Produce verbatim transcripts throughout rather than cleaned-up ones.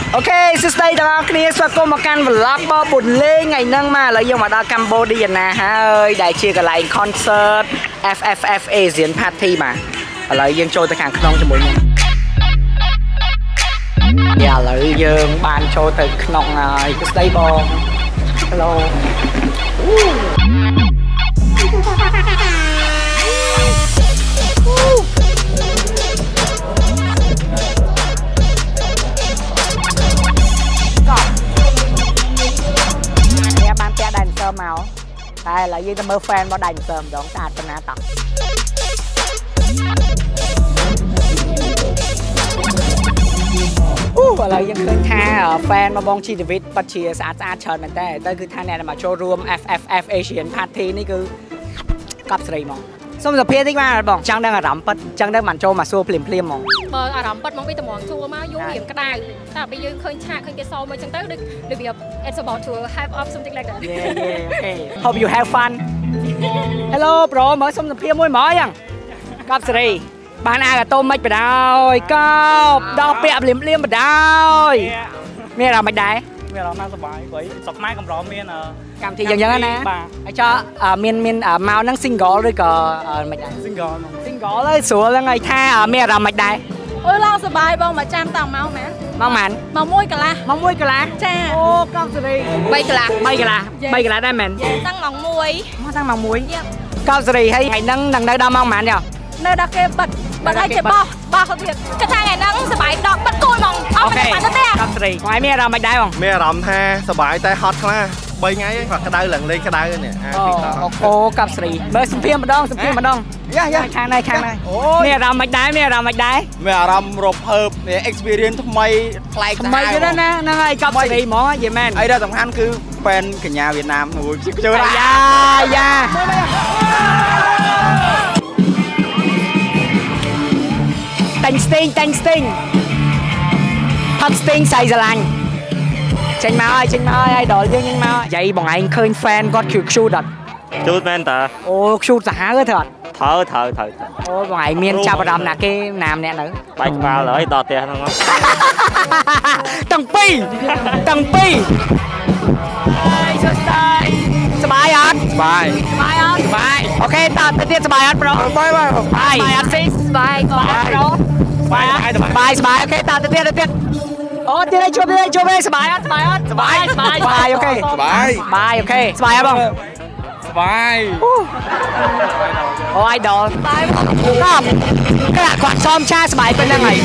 โอเคสุดท้ายដល់គ្នាស្វាគមន៍មកកាន់ vlog បប៊ុនលេងថ្ងៃហ្នឹងមកឥឡូវយើងមកដល់កម្ពុជាណាហើយដែលជាកន្លែង concert F F F Asian Party មកឥឡូវយើងចូលទៅខាងក្នុងជាមួយខ្ញុំយ៉ាឥឡូវយើងបានចូលទៅក្នុងហើយស្ដីបង Hello មកតែឥឡូវយើងទៅមើល fan របស់ dancer ម្ដងស្អាតប៉ុណ្ណាតោះអូឥឡូវយើងឃើញថា fan របស់បងជីវិតពិតជាស្អាតស្អាតច្រើនមែនតើទៅគឺថាអ្នកដែលមកចូលរួម F F F Asian Party នេះគឺកប់ស្រីហ្មងសូមសភាតិចមកបងចង់ដឹងអារម្មណ៍ពិតចង់ដឹងបានចូលមកសួរភ្លាមភ្លាមហ្មងបើអារម្មណ៍ពិតហ្មងពីតម្រងជួមកយូររៀងក្តៅតែពេលយើងឃើញឆាកឃើញគេសោមកចឹងទៅដូចរបៀប it's about to have up something like that yeah yeah okay hope you have fun hello bro មើលសូមសភាមួយហ្មងយ៉ាងកប់សេរីបានអាកាតូមិនបដ ாய் កប់ដល់ពាក់ភ្លាមភ្លាមបដ ாய் មានអារម្មណ៍មិនដែរមានអារម្មណ៍ណាស់សប្បាយព្រោះស្រុកខ្មែរកម្រមានកម្មវិធីយ៉ាងហ្នឹងណាហើយចោមានមានមកហ្នឹង single ឬក៏មិនដែរ single single ហើយស្រួលហ្នឹងហើយថាមានអារម្មណ៍មិនដែរអូឡងសប្បាយបងមកចាំតាំងមកមែនមកម៉ានមកមួយកន្លះមកមួយកន្លះចាអូកប់សេរី3កន្លះ3កន្លះ3កន្លះដែរមែនតាំងម៉ោង1មកតាំងម៉ោង1កប់សេរីហើយថ្ងៃហ្នឹងនឹងនៅដល់ម៉ោងម៉ានទេនៅដល់គេបិទបិទឲ្យគេបោះបោះទៅទៀតគិតថាថ្ងៃហ្នឹងសប្បាយដល់បិទគូនហ្មងអត់បានទៅទេកប់សេរីថ្ងៃមានអារម្មណ៍មិនដែរបងមានអារម្មណ៍ថាសប្បាយតែហត់ខ្លាំង3ថ្ងៃហ្នឹងគាត់ក្តៅឡើងលេងក្តៅនេះអូកប់សេរីមើលសម្ភារម្ដងសម្ភារម្ដងយ៉ាយ៉ាខាងនេះខាងនេះមានអារម្មណ៍មិនដែរមានអារម្មណ៍មិនដែរមានអារម្មណ៍រភើប experience ថ្មីប្លែកថ្មីទៀតណាហ្នឹងហើយកប់សេរីហ្មងយីមែនហើយដល់សំខាន់គឺ fan កញ្ញាវៀតណាមមួយចូលយ៉ាយ៉ាតាញ់ស្ទីងតាញ់ស្ទីងផឹកស្ទីងសៃស្រឡាញ់ចេញមកហើយចេញមកហើយ idol យើងចេញមកយាយបងឯងឃើញ fan គាត់ cute អត់ cute មែនតើអូ cute សាហាវទេអត់ត្រូវត្រូវត្រូវអូបងឯងមានចាប់អារម្មណ៍ណាគេណាម្នាក់នៅបាច់ក្បាលហើយដល់ផ្ទះហ្នឹងទាំងពីរទាំងពីរហើយសួស្ដីសប្បាយអត់សប្បាយសប្បាយអត់សប្បាយអូខេតើទៅទៀតសប្បាយអត់ប្រូសប្បាយបាទសប្បាយអត់ស៊ីសប្បាយក៏អត់ប្រូសប្បាយសប្បាយសប្បាយអូខេតើទៅទៀតទៅទៀតអូទៀតជួបទៀតជួបវិញសប្បាយអត់សប្បាយអត់សប្បាយសប្បាយសប្បាយអូខេសប្បាយសប្បាយអូខេសប្បាយអត់បងសប្បាយអូ idol សប្បាយគាត់គាត់សមឆាសប្បាយប៉ុណ្ណឹងហើយ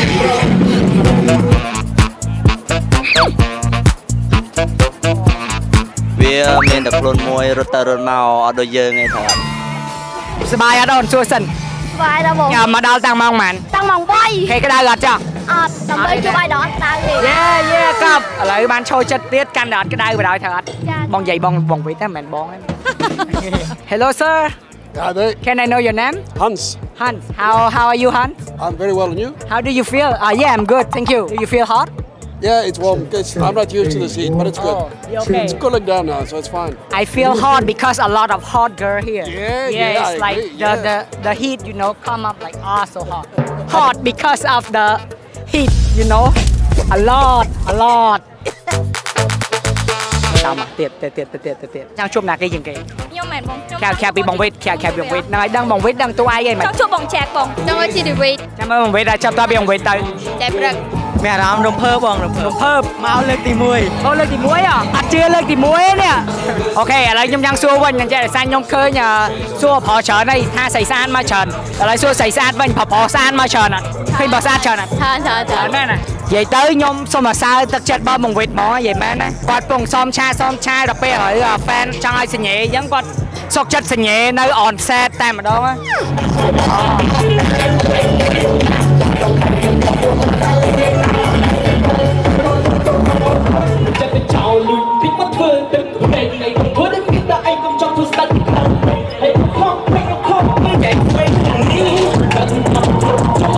វាមានតែខ្លួនមួយរត់ទៅរត់មកអត់ដូចយើងទេថាសប្បាយអត់អូនសួរសិនសប្បាយដល់បងញ៉ាំមកដល់តាំងម៉ោងប៉ុន្មានតាំងម៉ោង3ហេក្តៅអត់ចាអត់ដើម្បីជួប idol ក្តៅទេយេយេកប់ឥឡូវបានចូលចិត្តទៀតកាន់តែអត់ក្តៅបណ្ដោយថាអត់បងនិយាយបងបងវិញតែមិនមែនបងទេ Hello sir Can I know your name Hans Hans How how are you Hans I'm very well and you How do you feel uh, Yeah I'm good thank you Do you feel hot Yeah, it's warm. It's, I'm not used to this heat, but it's good. Oh, okay. It's cooling down now, so it's fine. I feel hot because a lot of hot girl here. Yeah, yeah. yeah It's I like agree, the, yeah. the the heat, you know, come up like ah so hot. Hot because of the heat, you know. A lot, a lot. តាមទៀតទៀតទៀតទៀតទៀតចង់ជួបណាគេជាងគេខ្ញុំមែនបងខាខាពីបងវិតខាខាពីបងវិតណ៎ដឹងបងវិតដឹងតួឯងអីមិនចង់ជួបបងចែកបងចង់ឲ្យជីវិតចាំមើលបងវិតដល់ចាប់តពីបងវិតទៅចែកព្រឹកមានអារម្មណ៍រំភើបបងរំភើបរំភើបមកលើកទី1អូលើកទី1អអត់ជឿលើកទី1ទេនេះអូខេឥឡូវខ្ញុំចង់សួរវិញអញ្ចឹងតែសាញ់ខ្ញុំឃើញសួរប្រុសច្រើនហើយថាស្អីស្អាតមកច្រើនឥឡូវសួរស្អីស្អាតវិញប្រុសប្រុសស្អាតមកច្រើនអត់ឃើញប្រុសស្អាតច្រើនអត់ច្រើនច្រើនច្រើនមែនណានិយាយទៅខ្ញុំសូមអាសើទឹកចិត្តរបស់បងវិតហ្មងនិយាយមែនណាគាត់ពងសមឆាសមឆាដល់ពេលហើយ fan ចង់ឲ្យសញ្ញេអញ្ចឹងគាត់សុកចិត្តសញ្ញេនៅ on set តែម្ដងចិត្តទៅចោលលុយពីមកធ្វើទឹកពេកនៃធ្វើតែពីតែឯងកុំចង់ធ្វើស្ដាច់ហើយខំពេកខំពេកឯងពេកនេះដល់ទៅមកចូល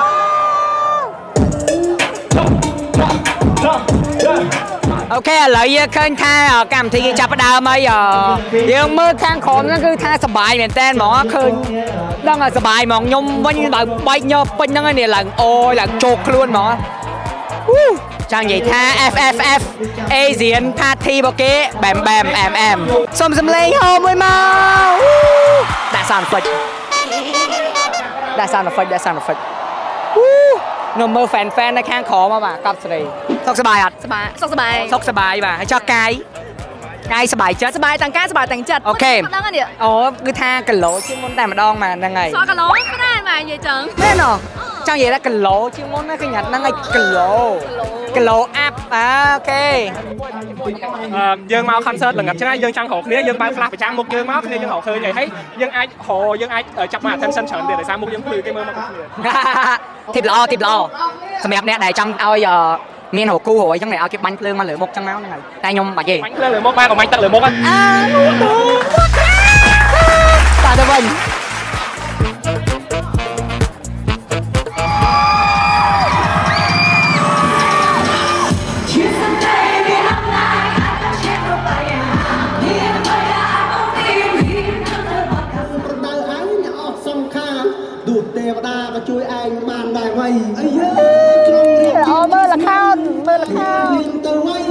អូខេឥឡូវយើងឃើញថាកម្មវិធីគេចាប់ផ្ដើមហើយយើងមើលខាងក្រោមហ្នឹងគឺថាសប្បាយមែនតើហ្មងឃើញដឹងថាសប្បាយហ្មងខ្ញុំវិញបើបែកញើពេញហ្នឹងនេះឡើងអូយឡើងជោគខ្លួនហ្មង chẳng vậy tha F F F Asian Party bọc kế bèm bèm em em xôm xâm lên hôm mới mau đã sàn phịch đã sàn là phịch đã sàn là phịch nằm mơ fan fanในข้างคอมาบ่ะกับสบายสกสบายอ่ะสบายสกสบายสกสบายบ่ะให้ชอบกายกายสบายจัดสบายต่างกายสบายต่างจัดโอเคอ๋อคือทางกันโหลชื่อมนแต่มาดองมายังไงซอยกันโหลก็ได้มาใหญ่จังแน่นอนจังใหญ่แล้วกันโหลชื่อมนนั่นคือหยัดนั่งไงกันโหลกันโหลอัพอ่าโอเคយើងមក concert ល្ងាចហ្នឹងយើងចង់រកគ្នាយើងបើក flash ប្រចាំមុខយើងមកគ្នាយើងរកឃើញហើយយើងអាចរកយើងអាចចាប់មក attention ច្រើនទៀតដោយសារមុខយើងភ្លឺគេមើលមកគ្នាធីបល្អធីបល្អសម្រាប់អ្នកដែលចង់ឲ្យមានរកគូរយចឹងឲ្យគេបាញ់ភ្លើងមកលើមុខចឹងមកហ្នឹងហើយតែខ្ញុំបាច់ទេបាញ់ភ្លើងលើមុខបានក៏បាញ់ទឹកលើមុខហ្នឹងអើតាទៅវិញជួយឯងបានដែរវៃអីក្រុមរៀបអូមើលលខោនមើលលខោនទៅវៃ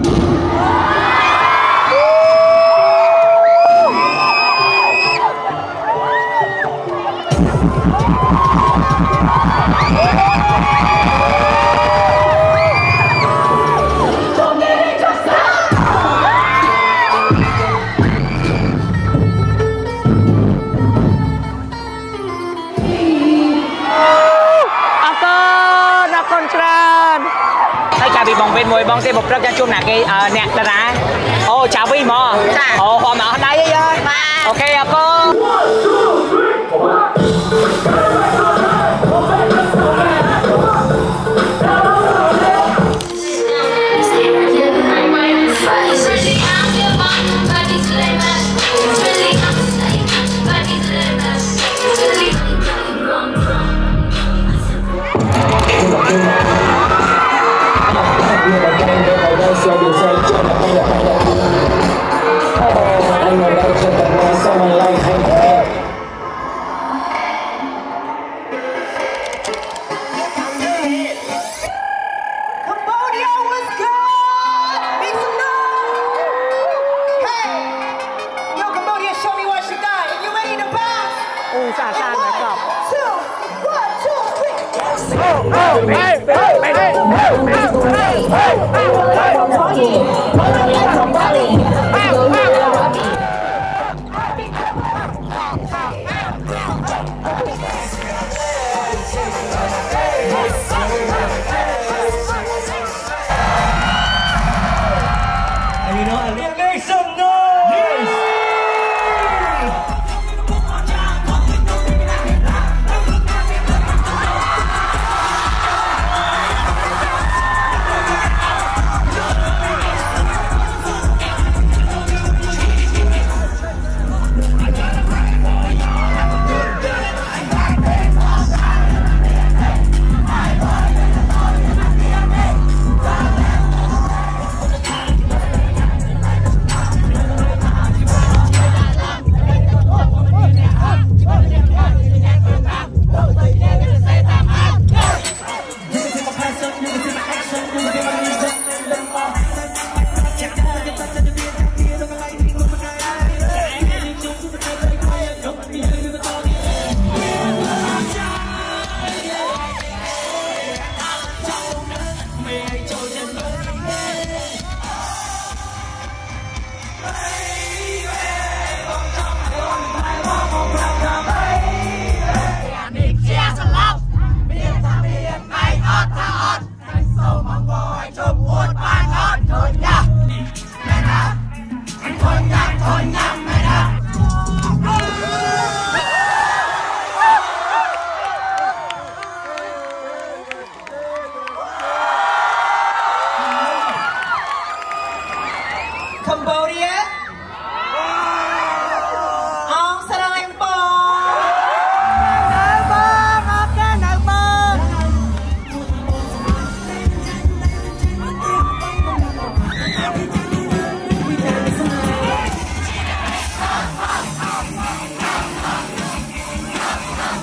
បងវិញមួយបងទេបព្រឹកចាជួបណាគេអ្នកតារាអូចាវីមកអូហមអស់ដៃអីយើអូខេអរគុណ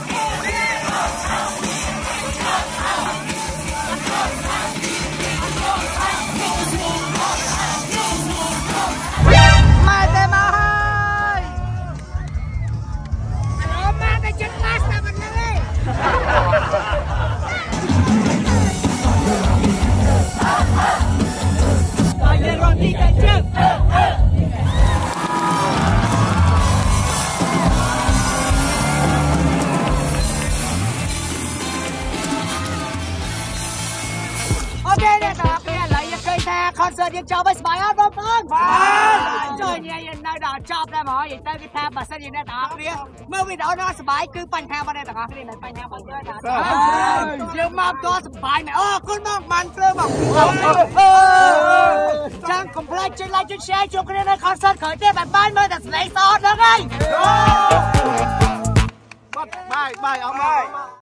Come ហើយគេថាបើសិនជាអ្នកទាំងអស់គ្នាមើលវីដេអូនោះសប្បាយគឺបញ្ហារបស់អ្នកទាំងអស់គ្នាមិនបញ្ហារបស់យើងថាយើងមកតសប្បាយមែនអូគុណមកបានព្រឺមកចាំកុំភ្លេចចុច like ចុច share ជួបគ្នានៅ concert ក្រោយទៀតបែបបានមើលតែស្លេងសអត់ហ្នឹងហើយបាយបាយអស់មក